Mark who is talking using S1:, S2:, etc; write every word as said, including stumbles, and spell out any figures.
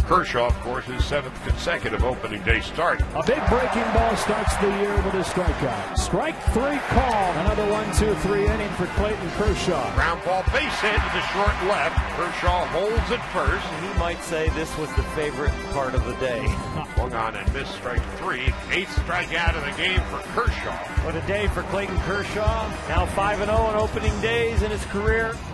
S1: Kershaw, of course, his seventh consecutive opening day start.
S2: A big breaking ball starts the year with a strikeout. Strike three call. Another one, two, three inning for Clayton Kershaw.
S1: Ground ball base hit to the short left. Kershaw holds at first.
S3: He might say this was the favorite part of the day.
S1: Swung on and missed strike three. Eighth strikeout of the game for Kershaw.
S3: What a day for Clayton Kershaw. Now five and oh on opening days in his career.